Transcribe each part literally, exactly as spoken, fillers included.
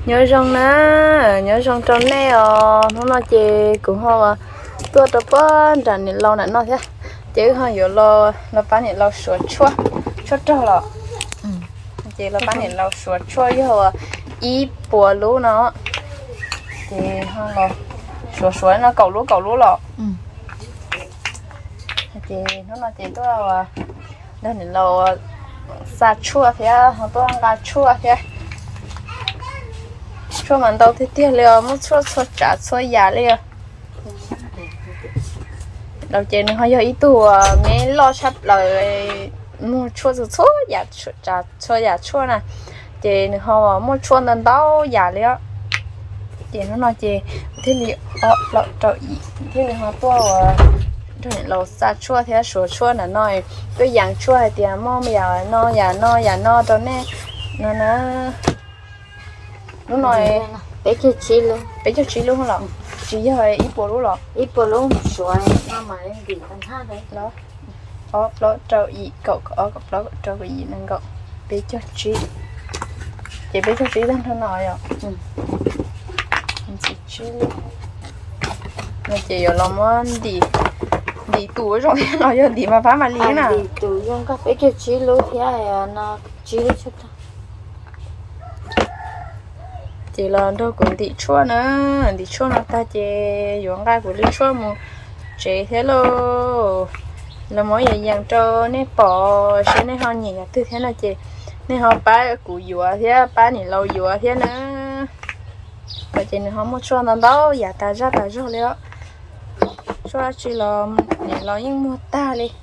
nhớ rong nè nhớ rong trong này ờ nó nói chị cũng hoa tua tập bớt rằng nhiệt lâu nè nó thế chứ hoa nhiều lo nó bán nhiệt lâu sửa chua chua cho lọ chị là bán nhiệt lâu sửa chua với hoa ý bùa lú nó thì hoa lo sửa sửa nó cầu lú cầu lú lọ chị nó nói chị tôi là đây nhiệt lâu sa chua thế họ tôi ăn cá chua thế chua mình đâu thì tiếc liều muốn chua chua chả chua già liều đầu tiên họ giờ ít tuổi mấy lo sắp lời mua chua chua chua già chua chả chua già chua nè chị họ mua chua nên đâu già liều chị nó nói chị thế liều ọ lợn trời thế liều họ tua rồi lẩu sa chua thế sủa chua là nói tôi dạng chua thì mò mèo no già no già no cho nên nó nó nó nói bé cho chị luôn bé cho chị luôn không lọ chị hơi ít bộ luôn lọ ít bộ luôn sủa mà mà lên gì con ha đấy đó ó đó trâu gì cậu có cậu đó trâu cái gì nên cậu bé cho chị chị bé cho chị đang thằng nói à ừ chị chị luôn mà chị ở lòng ăn đi đi tủ rồi nói giờ đi mà phá mà lý nè đi tủ dùng các bé cho chị luôn thế à nó chị đi chút chị là đâu cũng đi chua nữa đi chua nó ta chị dùng cái của đi chua mà chị thế lo là mỗi ngày dành cho nên bỏ sẽ nên họ nhỉ từ thế nào chị nên họ bán củ dừa thế bán thì lâu dừa thế nữa vậy chị nên họ mua chua nó đâu giả ta ra ta rồi liệu chua chỉ là để lo những mua ta đi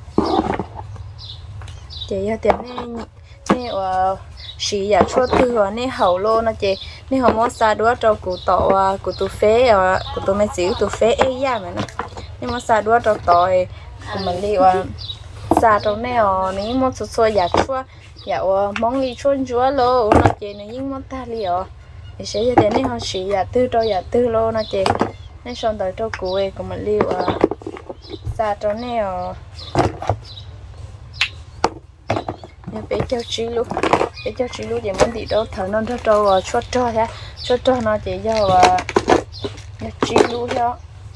chị giờ tiền nên nên ở xí giả chua từ hồi nên hậu lô nó chị nên họ mua xa đũa cho cụ tổ cụ tổ phế ở cụ tổ mấy xíu tổ phế ấy ra mà nó nên mua xa đũa cho tỏi mình đi ở xa trong này ở nếu mua số số giả chua giả món ly chua chua lô nó chị nên những món ta li ở thì sẽ giờ tiền nên họ xí giả tư cho giả tư lô nó chị nên xong tới cho cụ ấy của mình liu ở xa trong này ở bé cho chị luôn bé cho chị luôn thì muốn đi đâu thở nó cho trâu chốt cho thế chốt cho nó chỉ cho nó chị luôn theo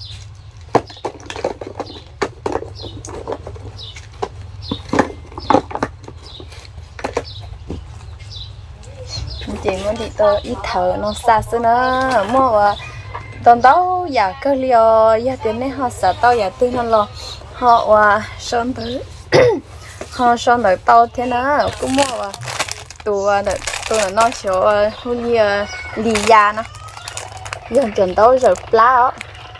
chị muốn đi đâu ít thở nó xa xưa nữa mua tao đâu giờ cơ liều giờ tiền này họ sợ tao giờ tư nó lo họ sơn tới họ xong rồi tao thế nào cũng mua à tụ đợt tụ là nó chỗ huli lì da nó dần dần tao rồi lá đó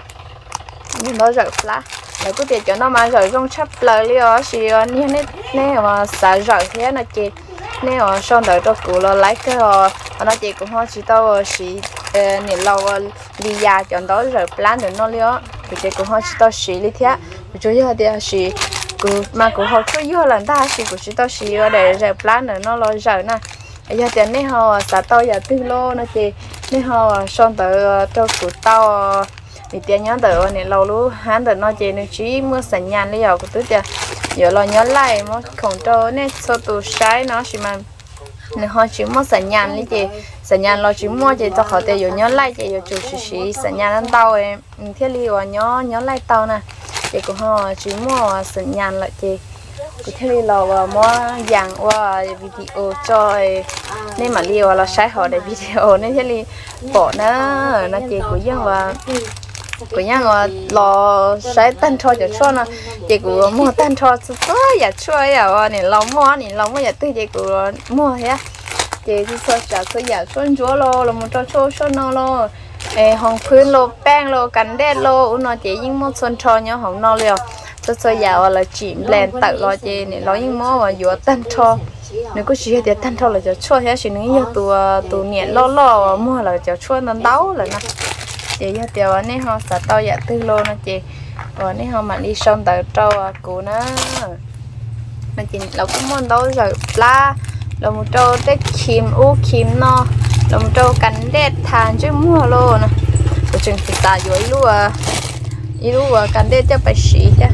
dần tao rồi lá để có thể cho nó mà rồi trong chắp lời li đó thì như thế này mà xả rồi thế là chị nếu mà xong rồi tao cụ là lấy cái họ nó chị cũng họ chỉ tao chỉ nhiều lâu lì da chọn tao rồi lá được nó li đó thì chị cũng họ chỉ tao chỉ li thế chủ yếu là chỉ mà cũng học chút vô lần ta thì cũng chỉ tao xí để rửa plan nữa nó lo rửa nè giờ tiền này họ xả tao giờ tư lô nó chị này họ xong tới cho cụ tao thì tiền nhớ tới này lâu luôn hắn tới nó chị nó chỉ mua sản nhàn lấy giờ của tôi giờ giờ lo nhớ lại mà không cho này số tụ trái nó chỉ mà này họ chỉ mua sản nhàn lấy chị sản nhàn lo chỉ mua chị cho họ tiền giờ nhớ lại chị giờ chủ chỉ chỉ sản nhàn ăn tao em thiết li và nhớ nhớ lại tao nè chị cũng họ chỉ mua sản nhàn lại chị cứ thế là mua dạng qua video cho nên mà liều là sai họ để video nên thế li bỏ nó nó chị cũng dân và cũng dân là lo sai tan cho cho cho nó chị cũng mua tan cho số giờ cho à này lo mua này lo mua giờ tư chị cũng mua thế chị thì số giờ số giờ xuân chúa lo là một cho cho cho nó lo hồng khuyên lô bang lô cắn đét lô nó chỉ những món xuân cho nhau hồng no liều cho cho giàu là chìm lên tự lo chị này lo những món mà vừa tan cho nếu có chỉ để tan cho là cho chua thế chỉ những nhiều tù tù nhẹ lo lo mua là cho chua nó đau là nó chị giờ tiểu này họ sẽ tao dạ tư lô nó chị rồi này họ mà đi xong tự trâu cụ nó mà chị là cũng muốn đâu rồi la là một trâu tết kim u kim no là một trâu cắn đét than chứ mua luôn nè của chừng thì ta dưới lúa ít lúa cắn đét cho phải xí chứ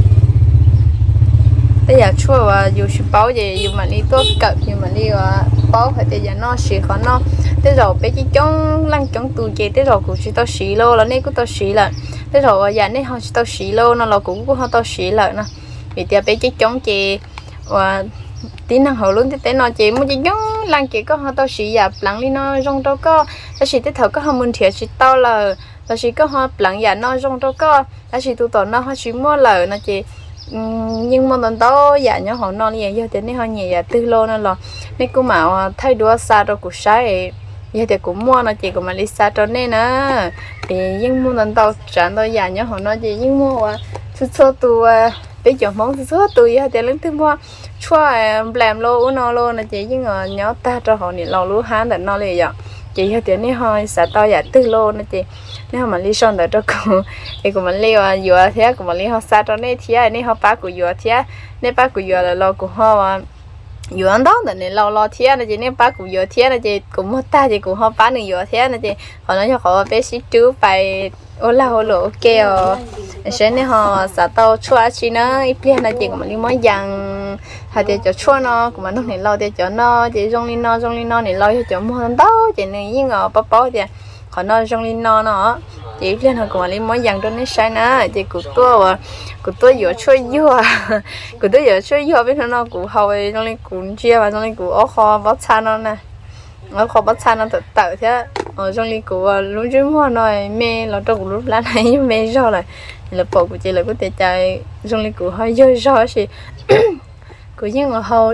bây giờ chua và dù chỉ bảo gì dù mà đi tốt cận dù mà đi bao phải để giờ nó xí khó nó thế rồi bé chỉ chống lăng chống tù chế thế rồi cũng chỉ tao xí lô là nên cũng tao xí lại thế rồi giờ nên họ chỉ tao xí lô nó là cũng cũng họ tao xí lại nè vì thế bé chỉ chống chế và tí năng hậu luôn thế nó chỉ muốn chỉ chống lăng chỉ có họ tao xí giờ lăng đi nó rong đâu có ta xí thế thầu có họ muốn thiệt chỉ tao là ta xí có họ lăng giờ nó rong đâu có ta xí tụ tổ nó họ chỉ mua lời nó chỉ nhưng mà tận đó dạ nhớ họ non gì giờ thì nên họ nhẹ dạ tư lô nên là nên cũng mà thay đổi xa rồi cũng sai giờ thì cũng mua nó chỉ cũng mà đi xa cho nên nữa thì nhưng mà tận đó chẳng đó dạ nhớ họ nói gì nhưng mà chút số tu bây giờ món chút số tu giờ thì lớn thứ mua chua làm lô nó lô nó chỉ nhưng mà nhớ ta cho họ nhìn lâu lúa hán để nó liền vậy chị giờ thì nên họ xa to dạ tư lô nó chỉ nếu mà lý son đó cho cô thì cũng mình liều vừa thế cũng mình liều họ xa cho nên thế nên họ bắt của vừa thế nên bắt của vừa là lo của họ vừa ăn đó nên lo lo thế là chỉ nên bắt của vừa thế là chỉ cũng mất ta chỉ cũng họ bắt được vừa thế là chỉ họ nói cho họ bé xí chú phải ô la ô lỗ kêu sẽ nên họ xa tàu chua chi nó ít tiền là chỉ cũng mình liều mới dằng hay để cho chua nó cũng mình lúc này lo để cho nó chỉ trong linh nó trong linh nó này lo cho mua ăn đó chỉ nên như ngờ bắp bắp thì họ nói trong linh nó nó chỉ lên họ còn lấy món dàng cho nên sai nữa chỉ cụ tua và cụ tua vừa chơi vừa cụ tua vừa chơi vừa bên nó cụ hậu trong linh cụ chia và trong linh cụ áo kho bát chan nó nè áo kho bát chan nó tự tự thế ở trong linh cụ lúc trước mua nói mẹ là trong lúc lá này nhưng mẹ rồi lại là bộ của chị là có thể chạy trong linh cụ hơi dơ rồi thì cụ những người hậu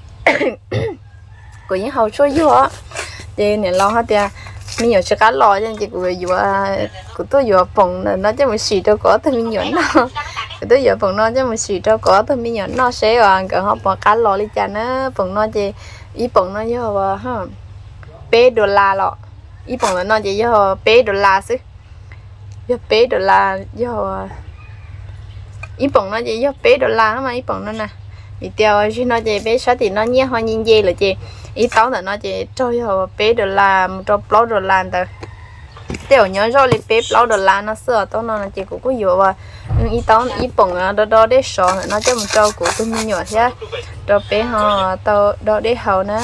cụ những hậu chơi vừa thì này lo hết thì mình nhớ cho cá lò cho chị cũng vừa cũng tôi vừa bồng nó cho mình xì đâu có thì mình nhớ nó tôi vừa bồng nó cho mình xì đâu có thì mình nhớ nó sẽ là cái họ bỏ cá lò đi chả nó bồng nó chị ý bồng nó cho ha bé đô la lọ ý bồng nó chị cho bé đô la chứ cho bé đô la cho ý bồng nó chị cho bé đô la mà ý bồng nó nè vì tiêu chứ nó chị bé sáu thì nó nhé hoa nhìn dê là chị ý tao là nó chỉ cho họ bé được làm cho bao được làm từ tiểu nhớ rồi thì bé bao được làm nó sửa tao nó là chỉ cũng có nhiều và ý tao ý bồng đó đó để sọ nó cho một trâu của tôi mình nhỏ thế cho bé họ tao đó để hậu nó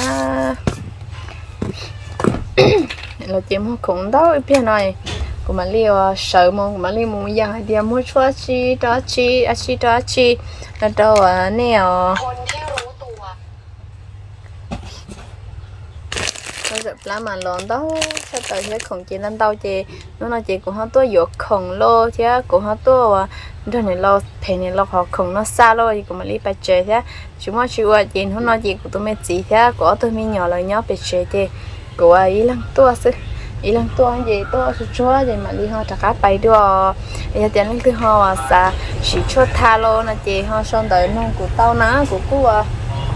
là chỉ một cũng đó biết này của mình liều sợ mong của mình liều muốn giang hay đi mua chua chi đó chi à chi đó chi là đâu à nèo bây giờ lá mà lon đó sao tới thế không chỉ lên đâu chị nó nói chị cũng họ tôi dột khổng lô chứ cũng họ tôi rồi này lo phải này lo họ khổng nó xa lo thì cũng mà lấy bạch chế thế chúng mà chịu à chị nó nói chị của tôi mấy chị thế của tôi mấy nhỏ là nhỏ bạch chế thì của ý lăng tua sư ý lăng tua gì tua số chúa gì mà đi họ trả cá bay đưa giờ tiền lên từ họ xa chỉ cho tha lô là chị họ xong tới nó của tao ná của cô à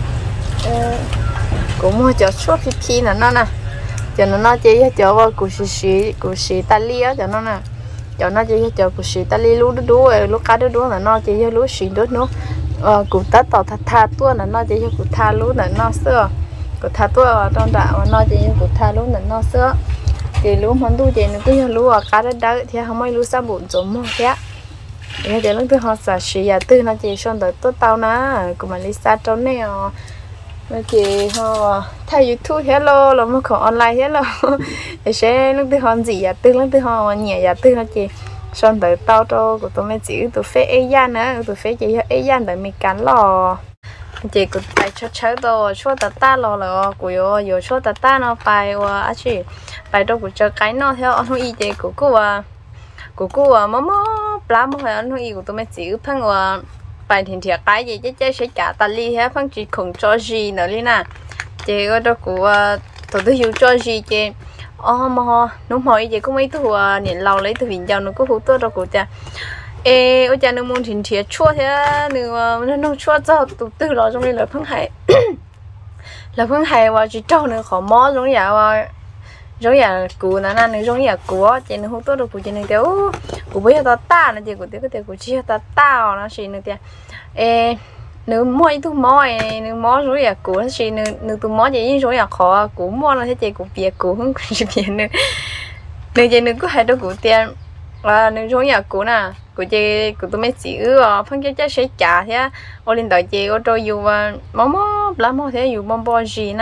cũng mua cho suốt phi phi là nó nè cho nó nó chỉ cho vào củ xì xì củ xì ta li á cho nó nè cho nó chỉ cho củ xì ta li lú đú đú lú cá đú đú là nó chỉ cho lú xì đú nữa củ tát tàu thà thà tua là nó chỉ cho củ thà lú là nó sữa củ thà tua trong đạo nó chỉ cho củ thà lú là nó sữa thì lú món đu thì nó cứ cho lú cá đất đá thì không mấy lú sa bùn giống mua thế bây giờ lúc thứ họ xả xì ya tư nó chỉ xong tới tốt tao ná cũng mà lisa trong này nó chỉ họ thay YouTube hello là một khẩu online hello để sẽ lúc thứ họ gì ya tư lúc thứ họ nhẹ ya tư nó chỉ xong tới tao cho của tôi mới chỉ tôi phê ai gian nữa tôi phê chỉ ai gian để mình cắn lò chị cũng phải cho cháu đồ cho ta ta lò là của yo yo cho ta ta nó phải và à chị phải đâu của cho cái nó theo anh huy chị của cô à của cô à mắm lá mà phải anh huy của tôi mới chỉ phăng và phải thiệt thiệt cái gì chứ chứ sẽ cả ta li hết phăng chỉ không cho gì nữa đi nè chị có đâu của tôi tôi hiểu cho gì chị ô mà nó hỏi chị có mấy thứ nhìn lâu lấy từ hình dòng nó có hút tôi đâu của cha ê ôi cha nó muốn thiệt thiệt chua thế nữa nó nó chua cho từ từ đó trong đây là phăng hải là phăng hải và chỉ trâu nữa khó mó giống vậy giống như cụ nó ăn giống như cụ chị nó hút tốt được cụ chị nó tiêu cụ bây giờ ta ta nó chỉ cụ tiêu cái tiêu cụ chỉ ta ta nó chỉ nó tiêu ê nếu mua những thứ món nếu món giống như cụ nó chỉ nếu nếu thứ món gì giống như khó cụ mua nó thế chị cụ bịa cụ không cụ chỉ bịa nữa nếu chị nếu có hai đôi cụ tiền và nếu giống như cụ nè cụ chị cụ tôi mấy chỉ ư phân cái chất sẽ trả thế ô lên đợi chị ô tôi dùng món món lá món thế dùng món bò gì nè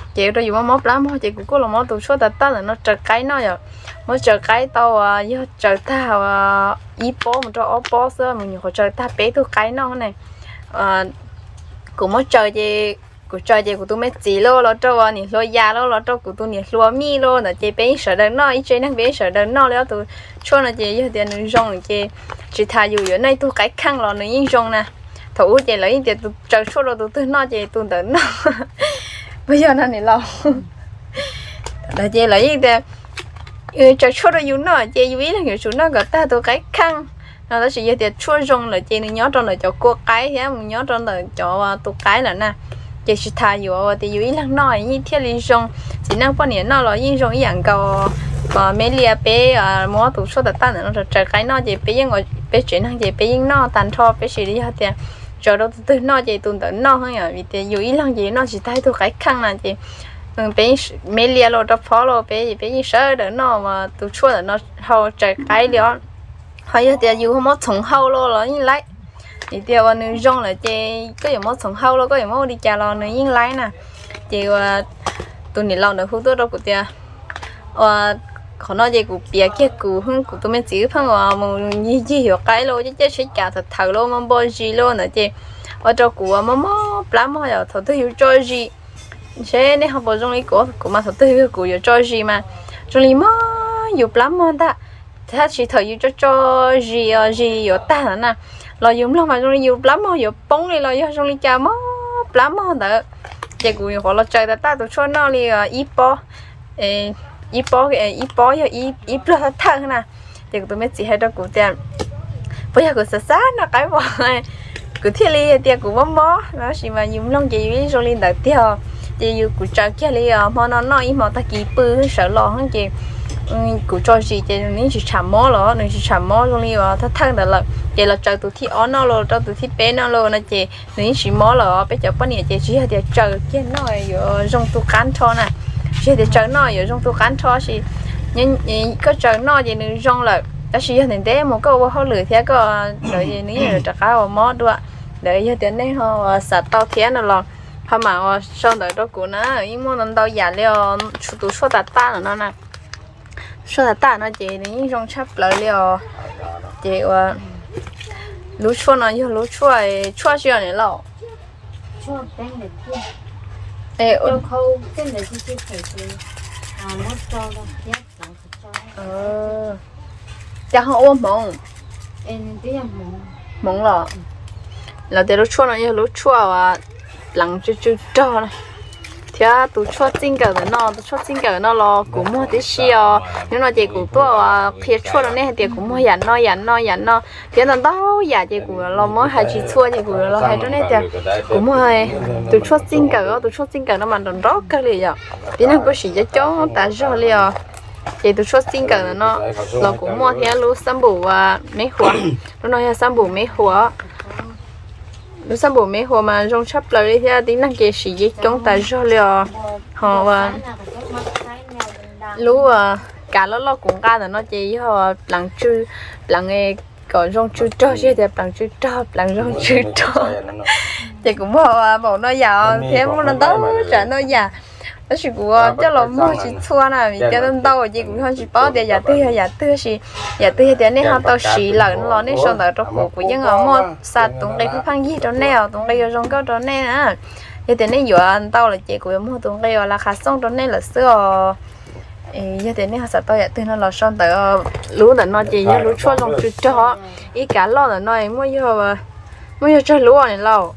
chị rồi dùng móc lắm chị cũng có là móc tụ số ta ta là nó chờ cái nó rồi mới chờ cái tao à giờ chờ ta à ý bó một chỗ ó bó xưa mình nhiều chờ ta bé tụ cái nó này à cũng mới chờ chị cũng chờ chị của tôi mấy chỉ lô lo cho à nè lo già lo lo cho của tôi nè lo mi lô là chị bé sợ đợt nó ý chơi năng bé sợ đợt nóแล้วtụ cho là chị giờ tiền nữ rong chị chị thay dù ở đây tôi cái khăn lo nữ yên rong nè thủ chị lấy tiền tụ chờ số rồi tụ tôi nó chị tụ đợt nó bây giờ nó này lo là chị lấy tiền chờ số rồi dùng nó chị ý là kiểu số nó gặp ta tụ cái khăn nó đó chỉ giờ tiền số rong là chị nhớ trong là cho cô cái thế mình nhớ trong là cho tụ cái là nè chị chỉ thay dù thì dù ý là nói như thế lý rong chỉ năng bao nhiêu nó là yên rong ý dạng cầu và mấy lia bé à mua tụ số đặt tan nó rồi chờ cái nó chị bé yên ngồi bé chuyển hàng chị bé yên nó tan cho bé chỉ đi hết tiền rồi đâu từ nó chị tuần tới nó hơn à vì thế dù ý là gì nó chỉ thay tụ cái khăn là chị bé mấy lia lo đó follow bé bé yên sợ đỡ nó mà tụ số là nó hậu chờ cái đó hay là tiền dù không có从后lo là như lấy thì tiêu vào nữ rong là chị có gì mất sống hậu lo có gì mất đi chả lo nữ yên lấy nè chị và tụi này lo được hút tốt đâu của tia và còn nói gì của bia kia của hưng của tụi mình chỉ phân vào một như gì hiểu cái lo chứ chứ sẽ cả thật thật lo mà bao gì lo nữa chị ở trong của mà mà lắm mà giờ thật hiểu cho gì sẽ nên học vào trong lý của của mà thật hiểu của hiểu cho gì mà trong lý mà hiểu lắm mà ta thế chỉ thời hiểu cho cho gì gì hiểu ta là nè lo dùng lắm mà trong nhiều lắm mà nhiều bóng đi lo cho trong đi cha mất lắm mà đỡ chỉ cũng nhiều lo chơi ta ta tụi cho nó đi ít bó ít bó ít bó giờ ít ít lo thằng nè chỉ tụi mấy chị hay đó cũng tiền bây giờ cũng sợ sát nó cái bọn này cứ thiết li tiền cũng bóng bó nó chỉ mà dùng lông chỉ với trong lên đợt tiêu chỉ dùng cũng chơi kia li mà nó nói ít mà ta kỳ bự sợ lo hơn chị cụ cho gì chị nên chỉ chạm mó lo nên chỉ chạm mó trong đi vào thắt thang đó là chị là chờ tụi thi on nó lo cho tụi thi bé nó lo nè chị nên chỉ mó lo bé chờ bao nhiêu chị chỉ để chờ cái nó ở trong tủ cán cho nè chỉ để chờ nó ở trong tủ cán cho chị nhưng có chờ nó chị nên trong là ta chỉ hiện thế một câu họ lười thế có đợi gì nữa rồi trả cá vào mó đua đợi giờ tiền đấy họ sạt tao thế nó lo họ mà sau đợi đó của nó nhưng mà nó tao giả liệu tụi số tạt ta là nó nè số là ta nó chị ní trong chắp lại liều chị và lúa chua nó như lúa chua chua chưa này lọ chua bên này kia ê chua khâu bên này kia phải từ à nó cho nó chết chẳng cho ờ cha họ ôm mông em tí là mông mông lọ là để lúa chua nó như lúa chua và lằng chú chú cho này thì tụi chua tinh cả rồi nó tụi chua tinh cả nó lo cũng mua tí xíu nếu nó chỉ cũng to khi chua nó này thì cũng mua dàn nó dàn nó dàn nó thì nó đâu giả chỉ cũng lo mới hai chỉ chua chỉ cũng lo hai chỗ này thì cũng mua tụi chua tinh cả tụi chua tinh cả nó mà đòn rót cái gì vậy thì nó có gì cho chó ta cho liền thì tụi chua tinh cả nó lo cũng mua thì lúa sâm bù và mấy hoa nó nói là sâm bù mấy hoa lúc sau bố mẹ họ mà trong chắp lời thì tính năng cái gì vậy chúng ta cho liệu họ và lúc cả nó lo cũng cả là nó chỉ họ làm chữ làm nghề còn trong chữ cho chứ đẹp làm chữ cho làm trong chữ cho thì cũng họ bảo nó giàu thế mà nó đâu trả nó già nó chỉ của cho nó mua chỉ thua nè vì cho nên đâu chỉ cũng không chỉ bảo để giả tư hay giả tư gì giả tư thì nên họ tao xí lợn nó nên xong rồi trong cổ của những người mua sạt tụng đây cứ phăng gì trong nèo tụng đây ở trong cái trong nè à thì thế nên giờ tao là chị của mua tụng đây là khá xong trong nè là xưa giờ thế nên họ sạt tao giả tư nó là xong tới lúa là nó chỉ lúa chua trong chữ cho ý cả lo là nó mua giờ mua giờ cho lúa này lâu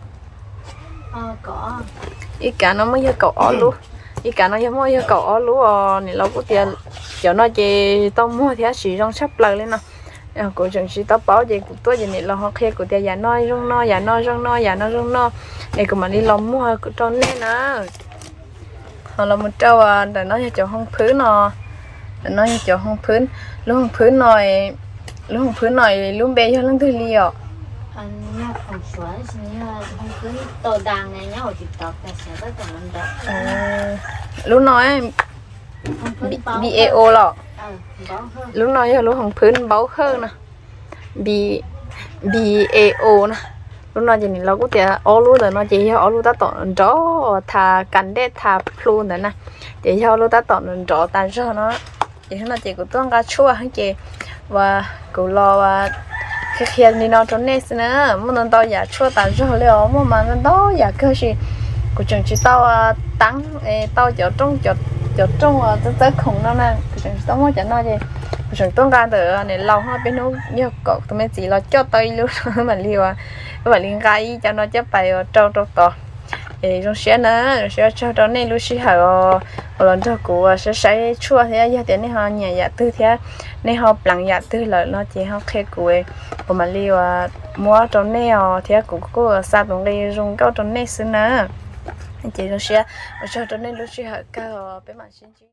có ý cả nó mới giờ cỏ lúa ý cả nó giống như cỏ lúa này lâu có tiền cho nó chỉ tao mua thì chỉ trong sắp lại lên nè của trường chỉ tao bảo gì của tôi gì này là họ khe của tiền giả nói rong no giả nói rong no giả nói rong no này của mà đi lòng mua của tròn nè nè họ là một trâu à để nói cho không phứ nó để nói cho không phứ lúc không phứ này lúc không phứ này lúc bé cho lúc thứ liều anh nhá không sửa như là không cứ tổ đàn này nhá ở TikTok là sẽ rất là mạnh đó lúc nói bị eo lọ lúc nói lúc không phứ báo hơn nè bị bị eo nè lúc nào chỉ nhìn lâu cũng tiệt ô luôn rồi nó chỉ ô luôn ta tỏn rõ thà cắn đét thà luôn nữa nè chỉ ô luôn ta tỏn rõ tan rõ nó chỉ nó chỉ của tôi ăn chua hay chị và cụ lo và khi khi đi nó trốn nè nữa muốn nó tao giả chua tan rõ liệu muốn mà nó đó giả cơ gì của trường chỉ tao tăng tao chỗ trong chỗ chỗ trong tới tới khủng nó nè của trường tao muốn cho nó gì của trường tôi ăn từ này lâu hơn bên nó nhiều cậu tụi mình chỉ lo cho tay luôn mà liều à và liên gai cho nó chấp bài trâu trâu to thì trong xe nữa sẽ cho đó này lúc xí hở lần cho cụ sẽ sẽ chua thế giờ tiền này họ nhà nhà tư thế này họ bằng nhà tư là nó chỉ họ khe cụ của mà liều mua trong này họ thế cụ cô sa trong đây dùng cao trong này xí nữa chỉ trong xe cho trong này lúc xí hở cao bên mà xin